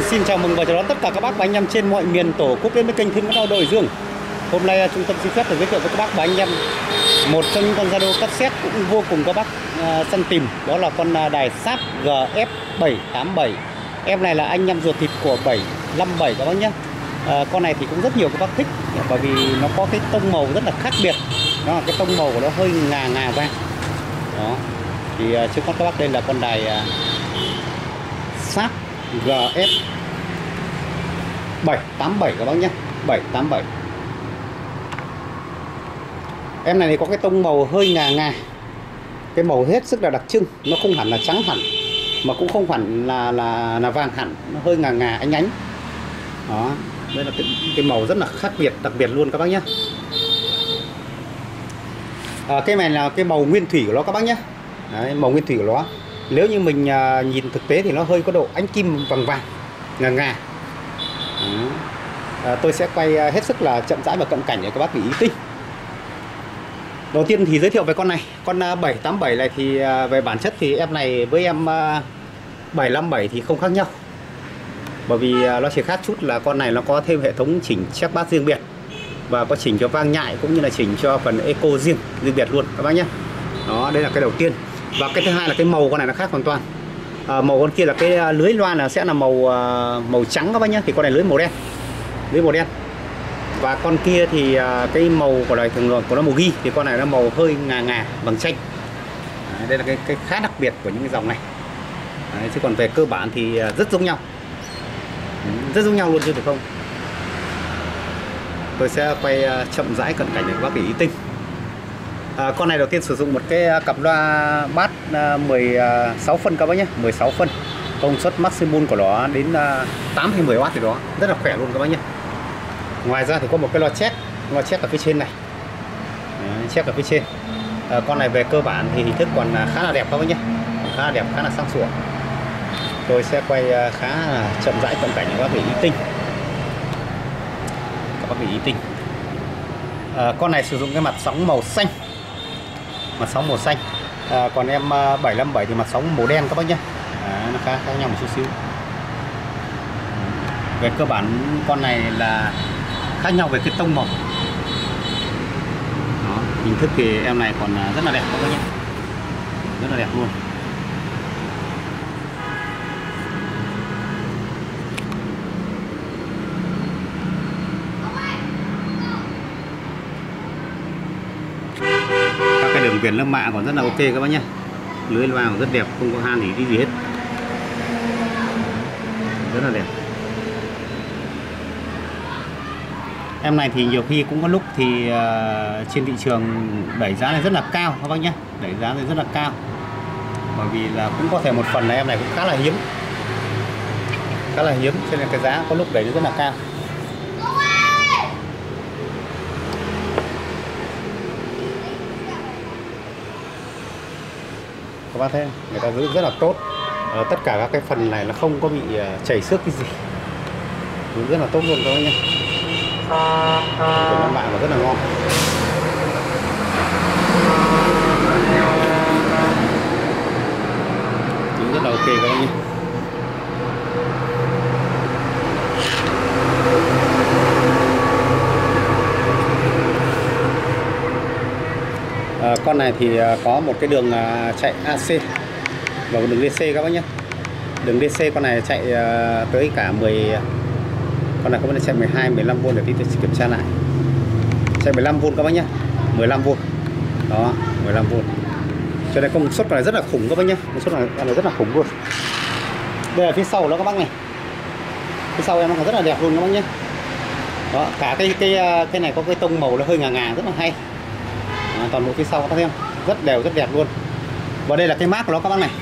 Xin chào mừng và chào đón tất cả các bác và anh em trên mọi miền tổ quốc đến với kênh Thiên Văn Đao Đội Dương. Hôm nay trung tâm xin phép được giới thiệu với các bác và anh em một trong những con radio cassette cũng vô cùng các bác săn tìm, đó là con đài Sharp GF787. Em này là anh em ruột thịt của 757 các bác nhé. Con này thì cũng rất nhiều các bác thích bởi vì nó có cái tông màu rất là khác biệt. Đó là cái tông màu của nó hơi ngà ngà vàng. Đó. Thì trước mắt các bác đây là con đài Sharp GF 787 các bác nhé, 787. Em này thì có cái tông màu hơi ngà ngà, cái màu hết sức là đặc trưng, nó không hẳn là trắng hẳn mà cũng không hẳn là vàng hẳn, nó hơi ngà ngà ánh ánh. Đó, đây là cái màu rất là khác biệt, đặc biệt luôn các bác nhé. Cái này là cái màu nguyên thủy của nó các bác nhé. Đấy, màu nguyên thủy của nó. Nếu như mình nhìn thực tế thì nó hơi có độ ánh kim vàng vàng, ngà ngà. Tôi sẽ quay hết sức là chậm rãi và cận cảnh để các bác ý tinh. Đầu tiên thì giới thiệu về con này. Con 787 này thì về bản chất thì em này với em 757 thì không khác nhau. Bởi vì nó chỉ khác chút là con này nó có thêm hệ thống chỉnh check bass riêng biệt, và có chỉnh cho vang nhại cũng như là chỉnh cho phần echo riêng biệt luôn các bác nhé. Đó, đây là cái đầu tiên. Và cái thứ hai là cái màu con này nó khác hoàn toàn. Màu con kia là cái lưới loa là sẽ là màu trắng các bác nhé, thì con này lưới màu đen. Và con kia thì cái màu của này thường của nó màu ghi, thì con này nó màu hơi ngà ngà bằng chanh. Đây là cái khá đặc biệt của những cái dòng này. Đấy, chứ còn về cơ bản thì rất giống nhau, rất giống nhau luôn chứ phải không. Tôi sẽ quay chậm rãi cận cảnh để các bác ý tinh. Con này đầu tiên sử dụng một cái cặp loa bass 16 phân các bác nhé, 16 phân. Công suất maximum của nó đến 8 hay 10W thì đó, rất là khỏe luôn các bác nhé. Ngoài ra thì có một cái loa check ở phía trên này. Đấy, check ở phía trên. Con này về cơ bản thì hình thức còn khá là đẹp các bác nhé, khá là đẹp, khá là sang sủa. Tôi sẽ quay khá là chậm rãi cận cảnh để các bác ý tinh. Các bác ý tinh. Con này sử dụng cái mặt sóng màu xanh, còn em 757 thì mặt sóng màu đen các bác nhé. Nó khác nhau một chút xíu. Về cơ bản con này là khác nhau về cái tông màu. Đó, hình thức thì em này còn rất là đẹp các bác nhé, rất là đẹp luôn. Đường viền lớp mạ còn rất là ok các bác nhé, lưới loa còn rất đẹp, không có han gì hết, rất là đẹp. Em này thì nhiều khi cũng có lúc thì trên thị trường đẩy giá này rất là cao các bác nhé, đẩy giá này rất là cao, bởi vì là cũng có thể một phần là em này cũng khá là hiếm, cho nên cái giá có lúc đẩy nó rất là cao. Các bác thấy người ta giữ rất là tốt. Tất cả các cái phần này là không có bị chảy xước cái gì, giữ rất là tốt luôn các bác nhé. Cái mạng rất là ngon. Giữ rất là ok các bác nhé. Con này thì có một cái đường chạy AC và một đường DC các bác nhé. Đường DC con này chạy tới cả 10, con này có thể chạy 12, 15V để tí tôi kiểm tra lại. Chạy 15V các bác nhé, 15V. Đó, 15V. Cho nên công suất này rất là khủng các bác nhé, công suất này rất là khủng luôn. Đây là phía sau đó các bác này. Phía sau em nó còn rất là đẹp luôn các bác nhé. Đó, cả cái này có cái tông màu nó hơi ngà ngà rất là hay. Toàn bộ phía sau các bác thấy không? Rất đều, rất đẹp luôn. Và đây là cái mác của nó các bác này.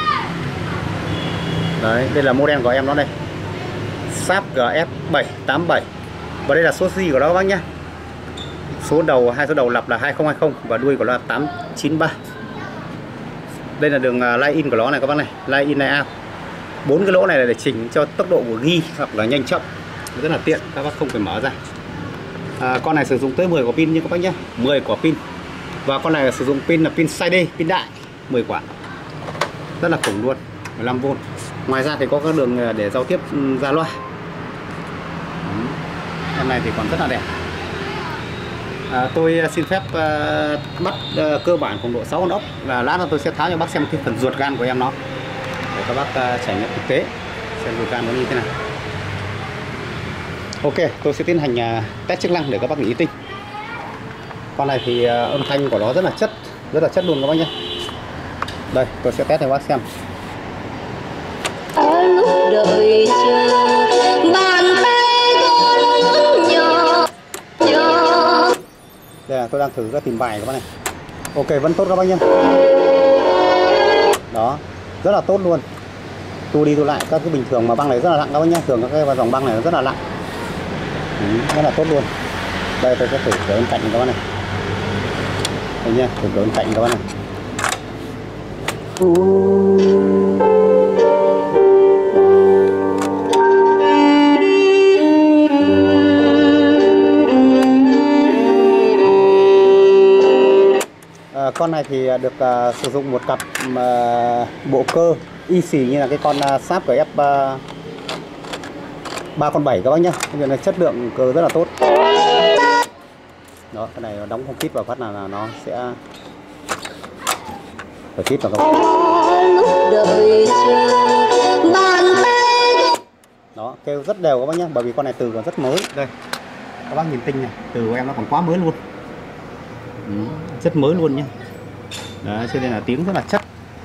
Đấy, đây là model của em nó đây, Sharp GF787. Và đây là số series của nó các bác nhé. Hai số đầu lặp là 2020 và đuôi của nó là 893. Đây là đường line in của nó này các bác này, line in line out. 4 cái lỗ này là để chỉnh cho tốc độ của ghi hoặc là nhanh chậm, rất là tiện, các bác không phải mở ra. Con này sử dụng tới 10 quả pin như các bác nhé, 10 quả pin. Và con này sử dụng pin là pin size D, pin đại, 10 quả. Rất là khủng luôn, 15V. Ngoài ra thì có các đường để giao tiếp ra loa. Em này thì còn rất là đẹp. Tôi xin phép bắt cơ bản cùng độ 6 con ốc, là lát nữa tôi sẽ tháo cho bác xem cái phần ruột gan của em nó, để các bác trải nghiệm thực tế xem ruột gan nó như thế nào. Ok, tôi sẽ tiến hành test chức năng để các bác nghĩ tinh. Con này thì âm thanh của nó rất là chất luôn các bác nhé. Đây, tôi sẽ test cho các bác xem. Đợi chờ bàn tay con nhỏ nhỏ. Đây là tôi đang thử ra tìm bài các bác này. Ok, vẫn tốt các bác nhé. Đó, rất là tốt luôn. Tu đi tu lại, các cái bình thường mà băng này rất là nặng các bác nhé. Thường các cái dòng băng này nó rất là nặng. Rất là tốt luôn. Đây tôi sẽ thử ở bên cạnh các bác này. Đây nhé, thử ở bên cạnh các bác này. Con này thì được sử dụng một cặp bộ cơ y xì như là cái con Sharp GF 3 con 7 các bác nhé. Cái này chất lượng cơ rất là tốt. Đó, cái này nó đóng không kít vào phát là nó sẽ phải kít vào các bác. Đó, kêu rất đều các bác nhé, bởi vì con này từ còn rất mới. Đây, các bác nhìn tinh này, từ của em nó còn quá mới luôn. Rất mới luôn nhé. Đấy, cho nên là tiếng rất là chất.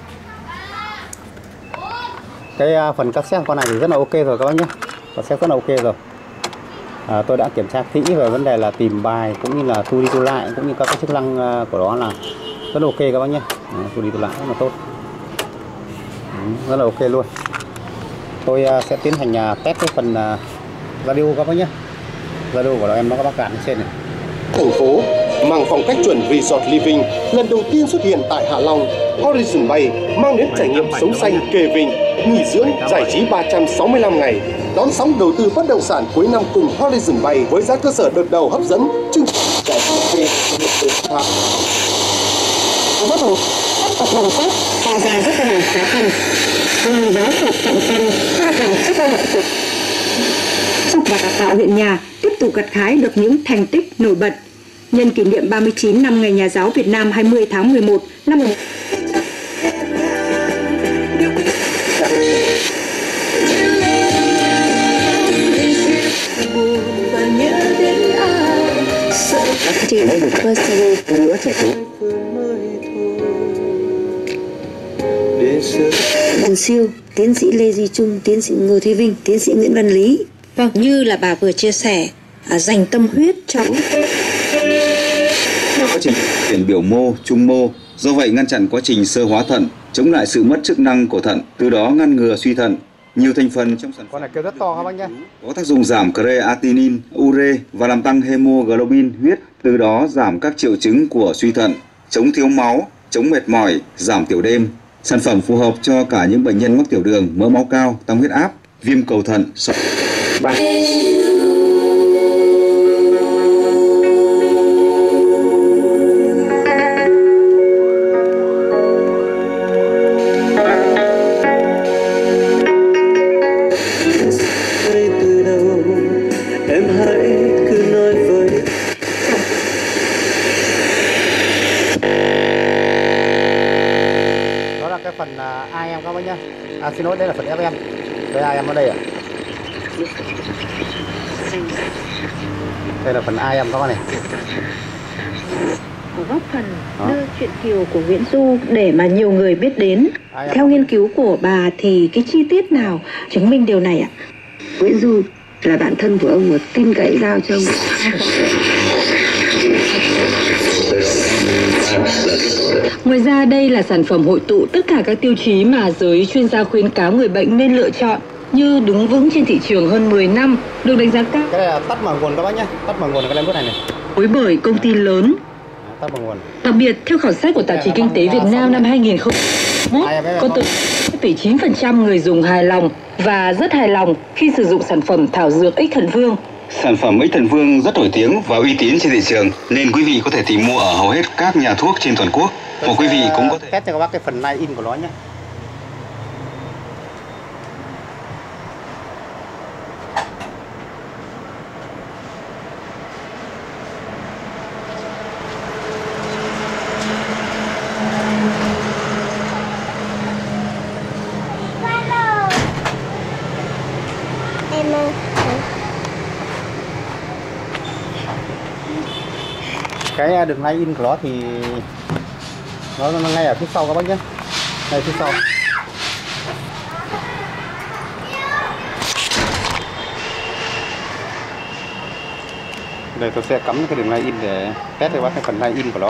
Cái phần cassette con này thì rất là ok rồi các bác nhé. Cassette rất là ok rồi. Tôi đã kiểm tra kỹ về vấn đề là tìm bài cũng như là tu đi tu lại, cũng như các cái chức năng của nó là rất là ok các bác nhé. Tu đi tu lại rất là tốt. Rất là ok luôn. Tôi sẽ tiến hành test cái phần radio các bác nhé. Radio của nó em nó các bác cạn trên này. Thành phố mang phong cách chuẩn resort living lần đầu tiên xuất hiện tại Hạ Long. Horizon Bay mang đến trải nghiệm sống xanh kề vịnh, nghỉ dưỡng giải trí 365 ngày. Đón sóng đầu tư bất động sản cuối năm cùng Horizon Bay với giá cơ sở đợt đầu hấp dẫn. Chương trình bắt đầu tập làm tốt tạo ra rất là khó khăn. Giáo dục trọng tâm phát triển rất là hậu thực. Và tạo huyện nhà tiếp tục gặt hái được những thành tích nổi bật. Nhân kỷ niệm 39 năm Ngày Nhà giáo Việt Nam 20 tháng 11 năm 19... Bằng siêu, tiến sĩ Lê Duy Trung, tiến sĩ Ngô Thúy Vinh, tiến sĩ Nguyễn Văn Lý. Vâng, như là bà vừa chia sẻ, dành tâm huyết cho quá trình chuyển biểu mô, trung mô, do vậy ngăn chặn quá trình xơ hóa thận, chống lại sự mất chức năng của thận, từ đó ngăn ngừa suy thận. Nhiều thành phần trong sản phẩm này kêu rất to các bác nhé. Có tác dụng giảm creatinine, ure và làm tăng hemoglobin huyết, từ đó giảm các triệu chứng của suy thận, chống thiếu máu, chống mệt mỏi, giảm tiểu đêm. Sản phẩm phù hợp cho cả những bệnh nhân mắc tiểu đường, mỡ máu cao, tăng huyết áp, viêm cầu thận. Cái phần AM các bác nhá. Xin lỗi, đây là phần FM. Đây AM ở đây ạ. Đây là phần AM các bác này. Góp phần đưa chuyện Kiều của Nguyễn Du để mà nhiều người biết đến. Theo nghiên cứu của bà thì cái chi tiết nào chứng minh điều này ạ? Nguyễn Du là bạn thân của ông, một tin cậy giao cho ông. Ngoài ra đây là sản phẩm hội tụ tất cả các tiêu chí mà giới chuyên gia khuyến cáo người bệnh nên lựa chọn, như đứng vững trên thị trường hơn 10 năm, được đánh giá cao. Cái này là tắt mở nguồn các bác nhé. Tắt mở nguồn cái lem bút này này. Phối bởi công ty lớn. Tắt mở nguồn. Đặc biệt theo khảo sát của tạp chí Kinh tế Việt Nam năm 2021, có tới 9% người dùng hài lòng và rất hài lòng khi sử dụng sản phẩm thảo dược Ích Thần Vương. Sản phẩm Ích Thần Vương rất nổi tiếng và uy tín trên thị trường, nên quý vị có thể tìm mua ở hầu hết các nhà thuốc trên toàn quốc. Và quý vị cũng có thể test cho các bác cái phần line in của nó nhé. Cái đường line in của nó thì nó ngay ở phía sau các bác nhé, ngay phía sau. Đây tôi sẽ cắm cái đường line in để test cho bác cái phần line in của nó.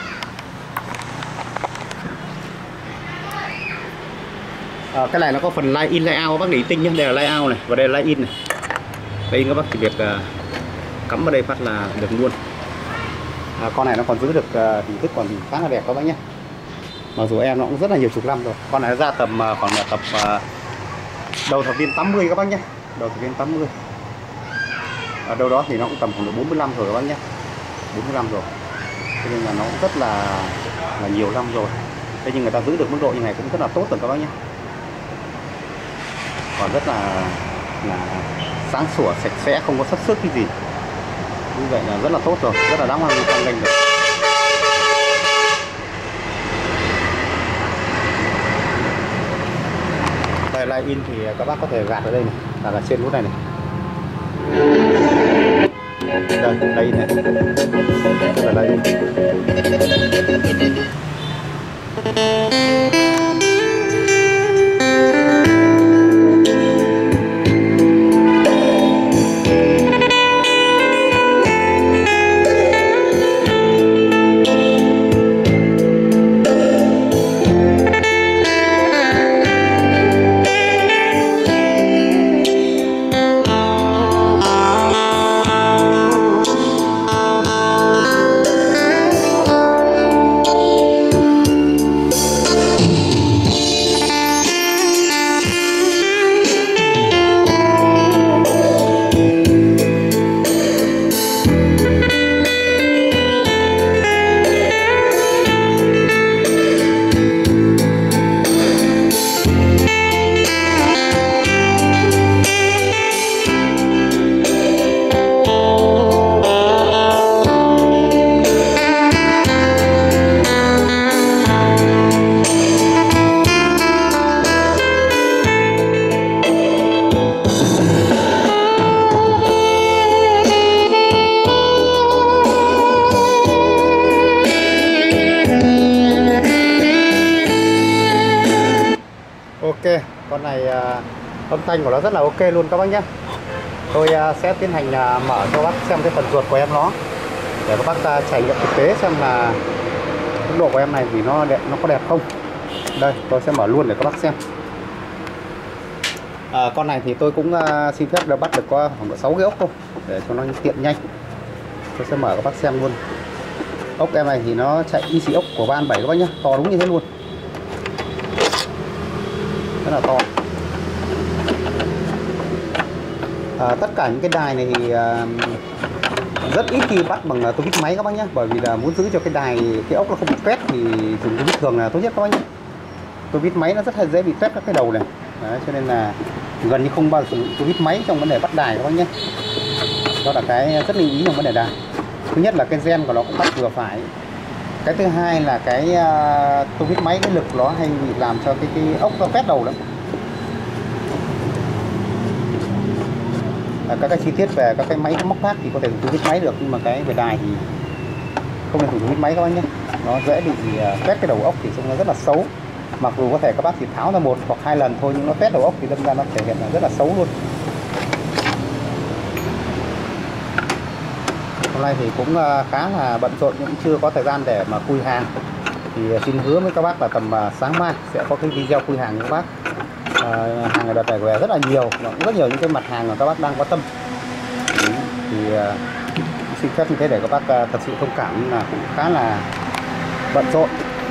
Cái này nó có phần line in line out các bác để ý tinh nhé. Đây là line out này và đây là line in này. Line in các bác chỉ việc cắm vào đây phát là được luôn. Con này nó còn giữ được hình thức còn khá là đẹp các bác nhé. Mặc dù em nó cũng rất là nhiều chục năm rồi. Con này nó ra tầm khoảng là tập đầu thập niên 80 các bác nhé. Đầu thập niên 80. Ở đâu đó thì nó cũng tầm khoảng độ 45 rồi các bác nhé. 45 rồi. Cho nên là nó cũng rất là nhiều năm rồi. Thế nhưng người ta giữ được mức độ như này cũng rất là tốt rồi các bác nhé. Còn rất là sáng sủa, sạch sẽ, không có xất xước cái gì. Như vậy là rất là tốt rồi, rất là đáng hoan nghênh rồi. Đây line in thì các bác có thể gạt ở đây này, là trên nút này này. Đây, line in này. Đây là line in. Ok, con này âm thanh của nó rất là ok luôn các bác nhé. Tôi sẽ tiến hành mở cho bác xem cái phần ruột của em nó để các bác trải nghiệm thực tế xem là tốc độ của em này thì nó có đẹp không. Đây, tôi sẽ mở luôn để các bác xem. Con này thì tôi cũng xin phép được bắt được có khoảng độ 6 cái ốc thôi để cho nó tiện nhanh. Tôi sẽ mở các bác xem luôn. Ốc em này thì nó chạy IC ốc của Van 7 các bác nhé, to đúng như thế luôn. Rất là to. Tất cả những cái đài này thì rất ít khi bắt bằng tô vít máy các bác nhé, bởi vì là muốn giữ cho cái ốc nó không bị tuét thì dùng tô vít thường là tốt nhất các bác nhé. Tô vít máy nó rất là dễ bị tuét các cái đầu này. Đấy, cho nên là gần như không bao giờ dùng tô vít máy trong vấn đề bắt đài các bác nhé. Đó là cái rất lưu ý trong vấn đề đài. Thứ nhất là cái gen của nó cũng bắt vừa phải. Cái thứ hai là cái tô vít máy, cái lực nó hay bị làm cho cái ốc nó tuét đầu lắm. Các cái chi tiết về các cái máy móc khác thì có thể dùng tô vít máy được, nhưng mà cái về đài thì không nên dùng tô vít máy các bác nhé. Nó dễ bị tuét cái đầu ốc thì trông nó rất là xấu. Mặc dù có thể các bác chỉ tháo ra 1 hoặc 2 lần thôi, nhưng nó tuét đầu ốc thì đâm ra nó thể hiện là rất là xấu luôn. Hôm nay thì cũng khá là bận rộn nhưng cũng chưa có thời gian để mà khui hàng. Thì xin hứa với các bác là tầm sáng mai sẽ có cái video khui hàng cho các bác. Hàng ở đợt này về rất là nhiều, cũng rất nhiều những cái mặt hàng mà các bác đang quan tâm. Thì xin phép như thế để các bác thật sự thông cảm, nhưng mà cũng khá là bận rộn.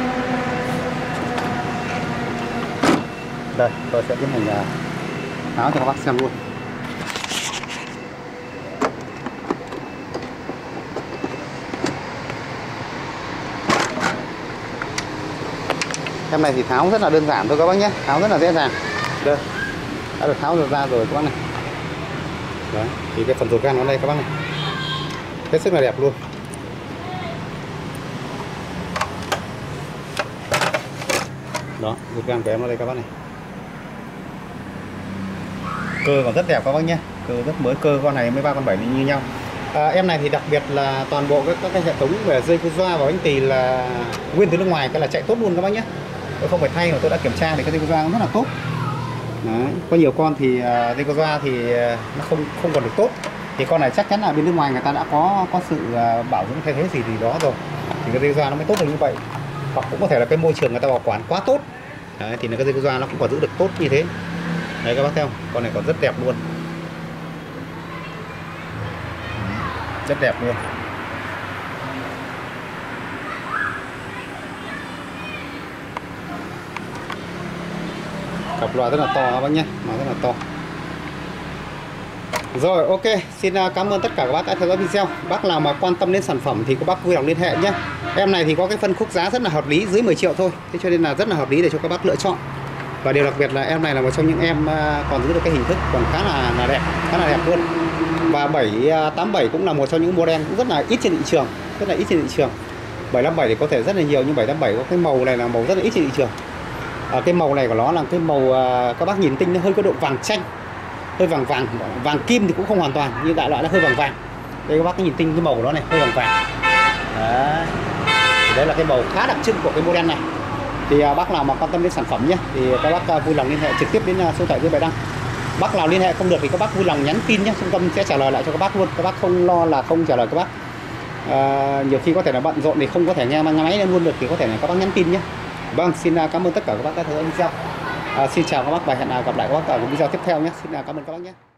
Đây, tôi sẽ tiến hành tháo cho các bác xem luôn. Em này thì tháo rất là đơn giản thôi các bác nhé, tháo rất là dễ dàng. Đây, đã được tháo ra rồi các bác này. Đấy, thì cái phần ruột gan nó đây các bác này, hết sức là đẹp luôn. Đó, ruột gan của em nó đây các bác này. Cơ còn rất đẹp các bác nhé, cơ rất mới, cơ con này với 3 con 7 như nhau. Em này thì đặc biệt là toàn bộ các cái hệ thống về dây cô doa và bánh tỳ là nguyên từ nước ngoài, cái là chạy tốt luôn các bác nhé. Tôi không phải thay mà tôi đã kiểm tra thì cái dây cô doa nó rất là tốt. Đấy. Có nhiều con thì dây cô doa thì nó không còn được tốt, thì con này chắc chắn là bên nước ngoài người ta đã có sự bảo dưỡng thay thế gì đó rồi, thì cái dây cô doa nó mới tốt được như vậy. Hoặc cũng có thể là cái môi trường người ta bảo quản quá tốt. Đấy, thì cái dây cô doa nó cũng còn giữ được tốt như thế. Đấy các bác thấy không? Con này còn rất đẹp luôn. Rất đẹp luôn. Cặp loa rất là to các bác nhé, nó rất là to. Rồi, ok, xin cảm ơn tất cả các bác đã theo dõi video. Bác nào mà quan tâm đến sản phẩm thì các bác vui lòng liên hệ nhé. Em này thì có cái phân khúc giá rất là hợp lý, dưới 10 triệu thôi, thế cho nên là rất là hợp lý để cho các bác lựa chọn. Và điều đặc biệt là em này là một trong những em còn giữ được cái hình thức còn khá là đẹp, khá là đẹp luôn. Và 787 cũng là một trong những model cũng rất là ít trên thị trường, rất là ít trên thị trường. 757 thì có thể rất là nhiều, nhưng 787 có cái màu này là màu rất là ít trên thị trường. Cái màu này của nó là cái màu các bác nhìn tinh nó hơi có độ vàng chanh, hơi vàng kim thì cũng không hoàn toàn, nhưng đại loại nó hơi vàng. Đây các bác nhìn tinh cái màu của nó này, hơi vàng. Đấy. Đấy là cái màu khá đặc trưng của cái model này. Thì bác nào mà quan tâm đến sản phẩm nhé, thì các bác vui lòng liên hệ trực tiếp đến số điện thoại dưới bài đăng. Bác nào liên hệ không được thì các bác vui lòng nhắn tin nhé, trung tâm sẽ trả lời lại cho các bác luôn. Các bác không lo là không trả lời các bác. Nhiều khi có thể là bận rộn thì không có thể nghe máy lên luôn được, thì có thể là các bác nhắn tin nhé. Vâng, xin cảm ơn tất cả các bác đã theo dõi video. Xin chào các bác và hẹn gặp lại các bác ở video tiếp theo nhé. Xin cảm ơn các bác nhé.